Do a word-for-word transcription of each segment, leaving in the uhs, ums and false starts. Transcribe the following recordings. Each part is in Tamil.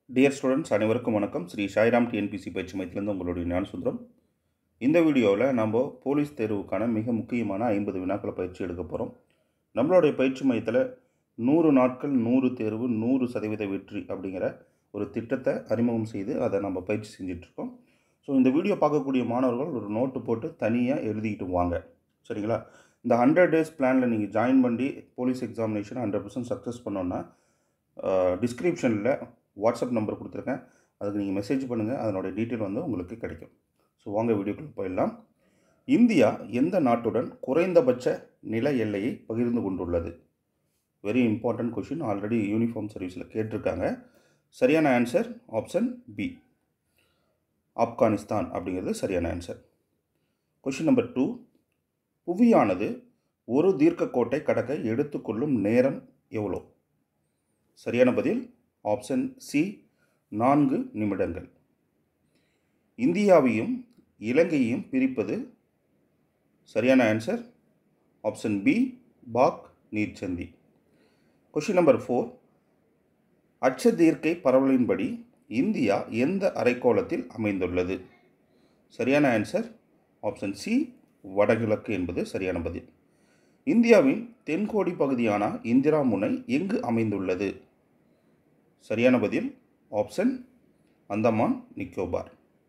டியர் ஸ்டூடெண்ட்ஸ் அனைவருக்கும் வணக்கம். ஸ்ரீ சாய்ராம் டிஎன்பிசி பயிற்சி மையத்திலிருந்து உங்களுடைய ஞானசுந்தரம். இந்த வீடியோவில் நம்ம போலீஸ் தேர்வுக்கான மிக முக்கியமான ஐம்பது வினாக்களை பயிற்சி எடுக்க போகிறோம். நம்மளுடைய பயிற்சி மையத்தில் நூறு நாட்கள் நூறு தேர்வு நூறு சதவீத வெற்றி அப்படிங்கிற ஒரு திட்டத்தை அறிமுகம் செய்து அதை நம்ம பயிற்சி செஞ்சிட்ருக்கோம். ஸோ இந்த வீடியோ பார்க்கக்கூடிய மாணவர்கள் ஒரு நோட்டு போட்டு தனியாக எழுதிக்கிட்டு வாங்க, சரிங்களா? இந்த ஹண்ட்ரட் டேஸ் பிளானில் நீங்கள் ஜாயின் பண்ணி police examination hundred percent success பண்ணோன்னா டிஸ்கிரிப்ஷனில் வாட்ஸ்அப் நம்பர் கொடுத்துருக்கேன். அதுக்கு நீங்கள் மெசேஜ் பண்ணுங்கள், அதனுடைய டீட்டெயில் வந்து உங்களுக்கு கிடைக்கும். ஸோ வாங்க வீடியோக்குள்ளே போயிடலாம். இந்தியா எந்த நாட்டுடன் குறைந்தபட்ச நில எல்லையை பகிர்ந்து கொண்டுள்ளது? Very important question, already uniform சர்வீஸில் கேட்டிருக்காங்க. சரியான ஆன்சர் ஆப்ஷன் பி, ஆப்கானிஸ்தான் அப்படிங்கிறது சரியான ஆன்சர். கொஷின் நம்பர் டூ, புவியானது ஒரு தீர்க்கக்கோட்டை கடக்க எடுத்துக்கொள்ளும் நேரம் எவ்வளோ? சரியான பதில் ஆப்ஷன் சி, நான்கு நிமிடங்கள். இந்தியாவையும் இலங்கையையும் பிரிப்பது? சரியான ஆன்சர் ஆப்ஷன் பி, பாக் நீர்ச்சந்தி. கொஷின் நம்பர் ஃபோர், அட்சதீர்க்கை பரவலின்படி இந்தியா எந்த அரைக்கோளத்தில் அமைந்துள்ளது? சரியான ஆன்சர் ஆப்ஷன் சி, வடகிழக்கு என்பது சரியான பதில். இந்தியாவின் தென்கோடி பகுதியான இந்திரா முனை எங்கு அமைந்துள்ளது? சரியான பதில் option Andaman Nicobar.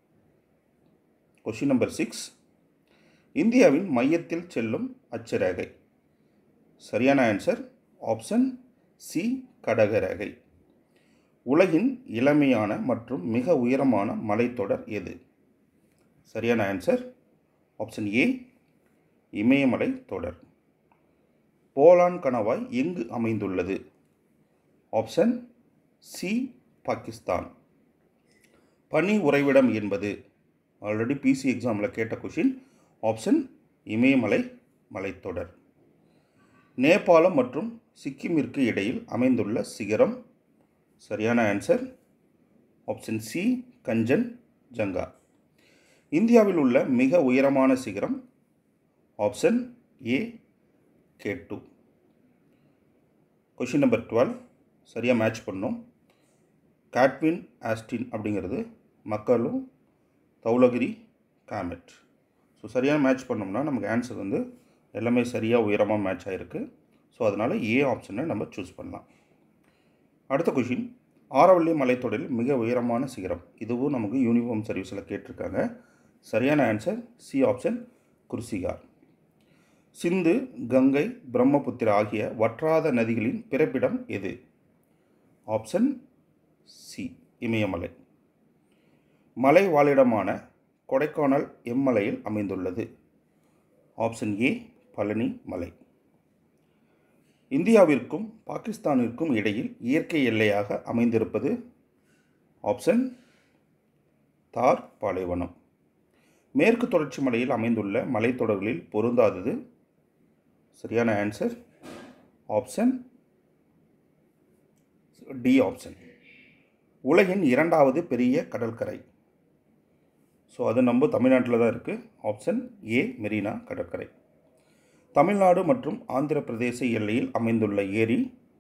Question number six, இந்தியாவின் மையத்தில் செல்லும் அட்சரேகை? சரியான ஆன்சர் ஆப்ஷன் சி, கடகரேகை. உலகின் இளமையான மற்றும் மிக உயரமான மலைத்தொடர் எது? சரியான ஆன்சர் ஆப்ஷன் ஏ, இமயமலை தொடர். போலான் கணவாய் எங்கு அமைந்துள்ளது? Option C, Pakistan. பனி உறைவிடம் என்பது? ஆல்ரெடி பிசி எக்ஸாமில் கேட்ட கொஷின். ஆப்ஷன் இமயமலை மலைத்தொடர். நேபாளம் மற்றும் சிக்கிமிற்கு இடையில் அமைந்துள்ள சிகரம்? சரியான answer option C, Kanchenjunga. இந்தியாவில் உள்ள மிக உயரமான சிகரம்? Option A, K two. Question number twelve, சரியாக மேட்ச் பண்ணோம். காட்வின் ஆஸ்டின் அப்படிங்கிறது மக்களும் தௌலகிரி காமெட். ஸோ சரியாக மேட்ச் பண்ணோம்னா நமக்கு ஆன்சர் வந்து எல்லாமே சரியாக உயரமாக மேட்ச் ஆகிருக்கு. ஸோ அதனால் ஏ ஆப்ஷனை நம்ம சூஸ் பண்ணலாம். அடுத்த கொஷின், ஆரவல்லி மலைத்தொடரில் மிக உயரமான சிகரம்? இதுவும் நமக்கு யூனிஃபார்ம் சர்வீஸில் கேட்டிருக்காங்க. சரியான answer C option, Gurushikhar. Sindhu, Ganga, Brahmaputra ஆகிய வற்றாத நதிகளின் பிறப்பிடம் எது? ஆப்ஷன் சி, இமயமலை. மலை வாழிடமான கொடைக்கானல் எம்மலையில் அமைந்துள்ளது? ஆப்ஷன் ஏ, பழனி மலை. இந்தியாவிற்கும் பாகிஸ்தானிற்கும் இடையில் இயற்கை எல்லையாக அமைந்திருப்பது? ஆப்ஷன் தார் பாலைவனம். மேற்கு தொடர்ச்சி மலையில் அமைந்துள்ள மலைத்தொடர்களில் பொருந்தாதது? சரியான ஆன்சர் ஆப்ஷன் டி ஆப்ஷன். உலகின் இரண்டாவது பெரிய கடற்கரை? ஸோ அது நம்ம தமிழ்நாட்டில் தான் இருக்குது. ஆப்ஷன் ஏ, மெரினா கடற்கரை. தமிழ்நாடு மற்றும் ஆந்திர பிரதேச எல்லையில் அமைந்துள்ள ஏரி?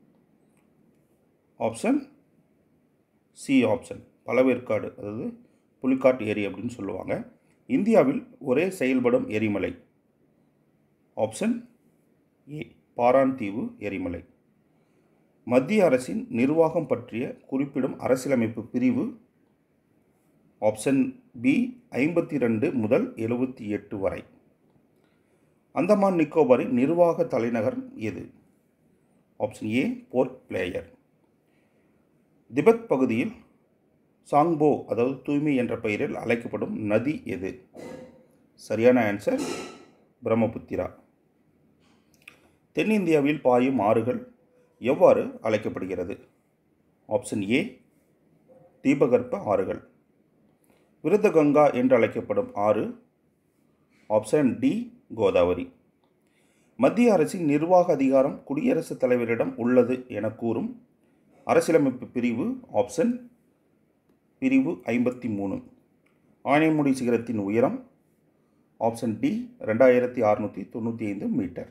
ஆப்ஷன் சி ஆப்ஷன், பழவேற்காடு, அதாவது புலிக்காட் ஏரி அப்படின்னு சொல்லுவாங்க. இந்தியாவில் ஒரே செயல்படும் எரிமலை? ஆப்ஷன் ஏ, பாரான்தீவு எரிமலை. மத்திய அரசின் நிர்வாகம் பற்றிய குறிப்பிடும் அரசியலமைப்பு பிரிவு? ஆப்ஷன் பி, ஐம்பத்தி ரெண்டு முதல் எழுபத்தி எட்டு வரை. அந்தமான் நிக்கோபாரின் நிர்வாக தலைநகர் எது? Option A, Port Blair. Tibet பகுதியில் சாங்போ, அதாவது தூய்மை என்ற பெயரில் அழைக்கப்படும் நதி எது? சரியான ஆன்சர் பிரம்மபுத்திரா. தென்னிந்தியாவில் பாயும் ஆறுகள் எவ்வாறு அழைக்கப்படுகிறது? ஆப்ஷன் ஏ, தீபகற்ப ஆறுகள். விருதகங்கா என்று அழைக்கப்படும் ஆறு? Option D, Godavari. மத்திய அரசின் நிர்வாக அதிகாரம் குடியரசுத் தலைவரிடம் உள்ளது என கூறும் அரசியலமைப்பு பிரிவு? ஆப்ஷன் பிரிவு ஐம்பத்தி மூணு. ஆனைமுடி சிகரத்தின் உயரம்? ஆப்ஷன் டி, ரெண்டாயிரத்தி அறுநூற்றி தொண்ணூற்றி ஐந்து மீட்டர்.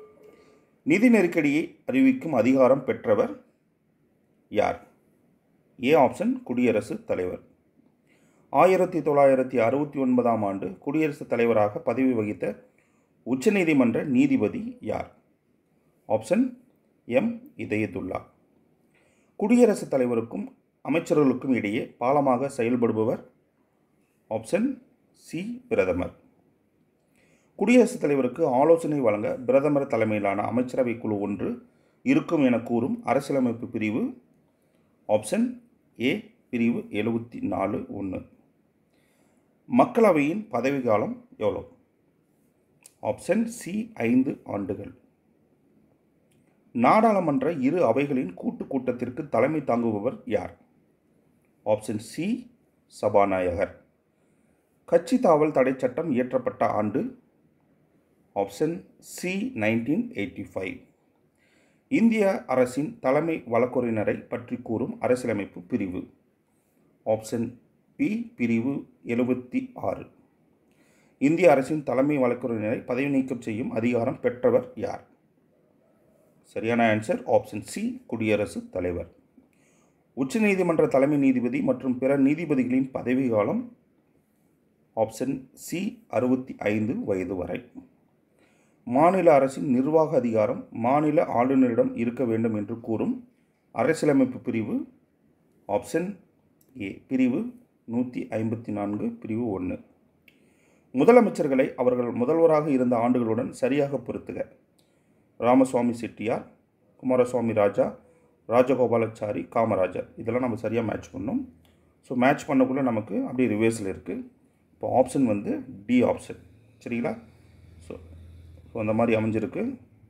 நிதி நெருக்கடியை அறிவிக்கும் அதிகாரம் பெற்றவர் யார்? ஏ ஆப்ஷன் குடியரசுத் தலைவர். ஆயிரத்தி தொள்ளாயிரத்தி அறுபத்தி ஒன்பதாம் ஆண்டு குடியரசுத் தலைவராக பதவி வகித்த உச்சநீதிமன்ற நீதிபதி யார்? Option M Hidayatullah. குடியரசுத் தலைவருக்கும் அமைச்சர்களுக்கும் இடையே பாலமாக செயல்படுபவர்? ஆப்ஷன் சி பிரதமர். குடியரசுத் தலைவருக்கு ஆலோசனை வழங்க பிரதமர் தலைமையிலான அமைச்சரவை குழு ஒன்று இருக்கும் என கூறும் அரசியலமைப்பு பிரிவு? ஆப்ஷன் ஏ பிரிவு எழுபத்தி நாலு ஒன்று. மக்களவையின் பதவிக்காலம் எவ்வளோ? ஆப்ஷன் சி ஐந்து ஆண்டுகள். நாடாளுமன்ற இரு அவைகளின் கூட்டு கூட்டத்திற்கு தலைமை தாங்குபவர் யார்? ஆப்ஷன் சி சபாநாயகர். கட்சி தாவல் தடை சட்டம் இயற்றப்பட்ட ஆண்டு? Option C nineteen eighty five. இந்திய அரசின் தலைமை வழக்கறிஞரை பற்றி கூறும் அரசியலமைப்பு பிரிவு? ஆப்ஷன் பி பிரிவு எழுபத்தி ஆறு. இந்திய அரசின் தலைமை வழக்கறிஞரை பதவி நீக்கம் செய்யும் அதிகாரம் பெற்றவர் யார்? சரியான ஆன்சர் ஆப்ஷன் சி குடியரசுத் தலைவர். உச்சநீதிமன்ற தலைமை நீதிபதி மற்றும் பிற நீதிபதிகளின் பதவி காலம்? ஆப்ஷன் சி அறுபத்தி ஐந்து வயது வரை. மாநில அரசின் நிர்வாக அதிகாரம் மாநில ஆளுநரிடம் இருக்க வேண்டும் என்று கூறும் அரசியலமைப்பு பிரிவு? ஆப்ஷன் ஏ பிரிவு நூற்றி ஐம்பத்தி நான்கு பிரிவு ஒன்று. முதலமைச்சர்களை அவர்கள் முதல்வராக இருந்த ஆண்டுகளுடன் சரியாக பொருத்துக. ராமசுவாமி செட்டியார், குமாரசுவாமி ராஜா, ராஜகோபாலாச்சாரி, காமராஜர். இதெல்லாம் நம்ம சரியாக மேட்ச் பண்ணோம். ஸோ மேட்ச் பண்ணக்குள்ளே நமக்கு அப்படியே ரிவர்ஸில் இருக்குது. இப்போ ஆப்ஷன் வந்து டி ஆப்ஷன். சரிங்களா? ஸோ ஸோ அந்த மாதிரி அமைஞ்சிருக்கு.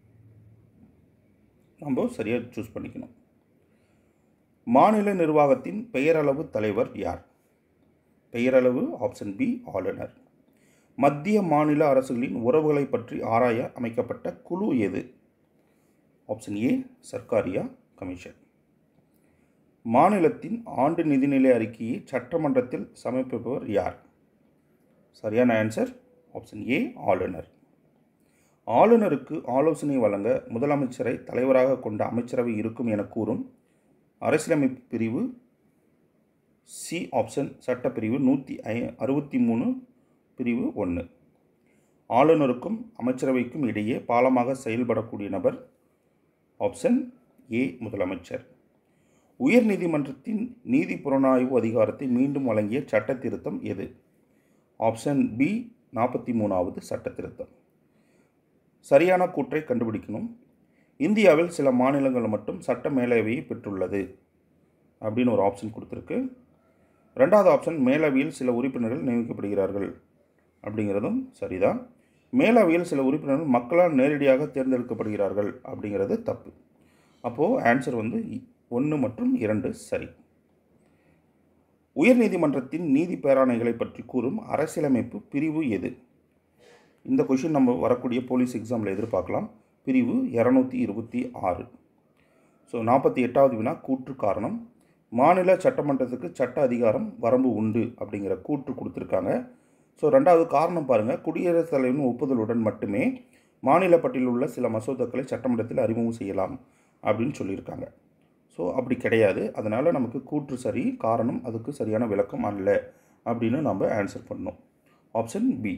நம்ம சரியாக சூஸ் பண்ணிக்கணும். மாநில நிர்வாகத்தின் பெயரளவு தலைவர் யார்? பெயரளவு ஆப்ஷன் பி ஆளுநர். மத்திய மாநில அரசுகளின் உறவுகளை பற்றி ஆராய அமைக்கப்பட்ட குழு எது? Option A Sarkaria commission. மாநிலத்தின் ஆண்டு நிதிநிலை அறிக்கையை சட்டமன்றத்தில் சமர்ப்பிப்பவர் யார்? சரியான ஆன்சர் ஆப்ஷன் ஏ ஆளுநர். ஆளுநருக்கு ஆலோசனை வழங்க முதலமைச்சரை தலைவராக கொண்ட அமைச்சரவை இருக்கும் என கூறும் அரசியலமைப்பு பிரிவு? சி ஆப்ஷன் சட்டப்பிரிவு நூற்றி ஐ அறுபத்தி மூணு பிரிவு ஒன்று. ஆளுநருக்கும் அமைச்சரவைக்கும் இடையே பாலமாக செயல்படக்கூடிய நபர்? ஆப்ஷன் ஏ முதலமைச்சர். உயர் நீதிமன்றத்தின் நீதி புலனாய்வு அதிகாரத்தை மீண்டும் வழங்கிய சட்ட திருத்தம் எது? ஆப்ஷன் பி நாற்பத்தி மூணாவது சட்ட திருத்தம். சரியான கூற்றை கண்டுபிடிக்கணும். இந்தியாவில் சில மாநிலங்கள் மட்டும் சட்ட மேலவையை பெற்றுள்ளது அப்படின்னு ஒரு ஆப்ஷன் கொடுத்துருக்கு. ரெண்டாவது ஆப்ஷன் மேலவையில் சில உறுப்பினர்கள் நியமிக்கப்படுகிறார்கள் அப்படிங்கிறதும் சரிதான். மேலவையில் சில உறுப்பினர்கள் மக்களால் நேரடியாக தேர்ந்தெடுக்கப்படுகிறார்கள் அப்படிங்கிறது தப்பு. அப்போது ஆன்சர் வந்து ஒன்று மற்றும் இரண்டு சரி. உயர்நீதிமன்றத்தின் நீதி பேராணைகளை பற்றி கூறும் அரசியலமைப்பு பிரிவு எது? இந்த கொஷின் நம்ம வரக்கூடிய போலீஸ் எக்ஸாமில் எதிர்பார்க்கலாம். பிரிவு இரநூத்தி இருபத்தி ஆறு. ஸோ நாற்பத்தி எட்டாவது வினா கூற்று காரணம். மாநில சட்டமன்றத்துக்கு சட்ட அதிகாரம் வரம்பு உண்டு அப்படிங்கிற கூற்று கொடுத்துருக்காங்க. ஸோ ரெண்டாவது காரணம் பாருங்கள், குடியரசுத் தலைவரின் ஒப்புதலுடன் மட்டுமே மாநில பட்டியலில் உள்ள சில மசோதாக்களை சட்டமன்றத்தில் அறிமுகம் செய்யலாம் அப்படின்னு சொல்லியிருக்காங்க. ஸோ அப்படி கிடையாது. அதனால் நமக்கு கூற்று சரி, காரணம் அதுக்கு சரியான விளக்கம் அல்ல அப்படின்னு நம்ம ஆன்சர் பண்ணோம். Option B.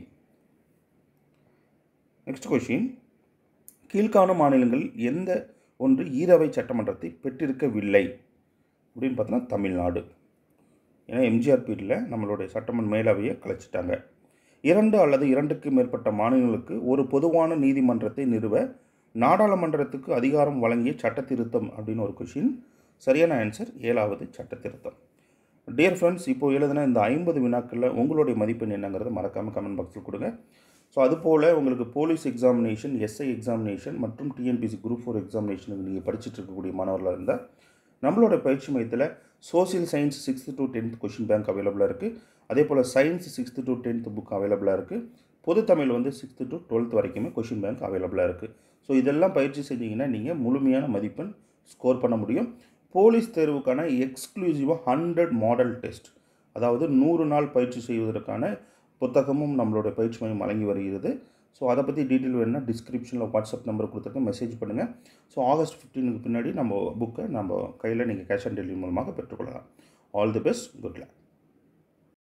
நெக்ஸ்ட் கொஷின், கீழ்காணும் மாநிலங்களில் எந்த ஒன்று ஈரவை சட்டமன்றத்தை பெற்றிருக்கவில்லை அப்படின்னு பார்த்தோன்னா தமிழ்நாடு. ஏன்னா எம்ஜிஆர் பீரியடில் நம்மளுடைய சட்டமன்ற மேலவையை கலைச்சிட்டாங்க. இரண்டு அல்லது இரண்டுக்கு மேற்பட்ட மாநிலங்களுக்கு ஒரு பொதுவான நீதிமன்றத்தை நிறுவ நாடாளுமன்றத்துக்கு அதிகாரம் வழங்கிய சட்ட திருத்தம் அப்படின்னு ஒரு கொஷின். சரியான ஆன்சர் ஏழாவது சட்ட திருத்தம். டியர் ஃப்ரெண்ட்ஸ், இப்போ எழுதின இந்த ஐம்பது வினாக்களில் உங்களுடைய மதிப்பெண் என்னங்கிறத மறக்காமல் கமெண்ட் பாக்ஸில் கொடுங்க. ஸோ அதுபோல் உங்களுக்கு போலீஸ் எக்ஸாமினேஷன், எஸ்ஐ எக்ஸாமினேஷன் மற்றும் டிஎன்பிசி குரூப் ஃபோர் எக்ஸாமினேஷனுக்கு நீங்கள் படிச்சுட்டு இருக்கக்கூடிய மாணவர்களாக இருந்தால் நம்மளோட பயிற்சி மையத்தில் social science sixth to tenth question bank அவைலபிளாக இருக்குது. அதே போல் science sixth to tenth book அவைலபிளாக இருக்குது. பொது தமிழ் வந்து சிக்ஸ்த்து டு டுவெல்த் வரைக்குமே கொஷின் பேங்க் அவைலபிளாக இருக்குது. ஸோ இதெல்லாம் பயிற்சி செஞ்சீங்கன்னா நீங்கள் முழுமையான மதிப்பெண் ஸ்கோர் பண்ண முடியும். போலீஸ் தேர்வுக்கான எக்ஸ்க்ளூசிவாக ஹண்ட்ரட் மாடல் டெஸ்ட், அதாவது நூறு நாள் பயிற்சி செய்வதற்கான புத்தகமும் நம்மளுடைய பயிற்சி மையம் வழங்கி வருகிறது. ஸோ அதை பற்றி டீட்டெயில் வேணும்னா டிஸ்கிரிப்ஷனில் வாட்ஸ்அப் நம்பர் கொடுத்துருக்கேன், மெசேஜ் பண்ணுங்கள். ஸோ ஆகஸ்ட் ஃபிஃப்டீனுக்கு பின்னாடி நம்ம புக்கை நம்ம கையில் நீங்கள் கேஷ் ஆன் டெலிவரி மூலமாக பெற்றுக்கொள்ளலாம். All the best, good luck.